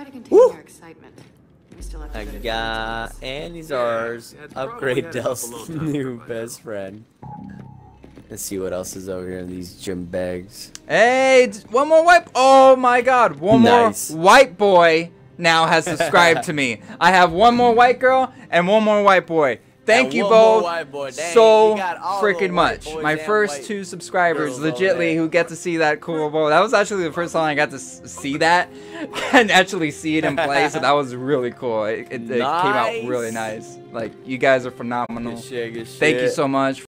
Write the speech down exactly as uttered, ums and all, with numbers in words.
to contain Woo! your excitement. We still have to I go to got Valentine's. and these ours. Yeah, it's probably Upgrade had a couple Del's little times new by best friend. Let's see what else is over here in these gym bags. Hey, d- one more white. Oh my God, one Nice. more white boy now has subscribed to me. I have one more white girl and one more white boy. Thank And you one more both white boy. Dang, so you got all the freaking white much. boys My and first white two subscribers, girls over legitly, there. who get to see that cool boy. That was actually the first time I got to s see that and actually see it in play. So that was really cool. It, it, it came out really nice. Like, you guys are phenomenal. Good shit, good Thank you shit. so much.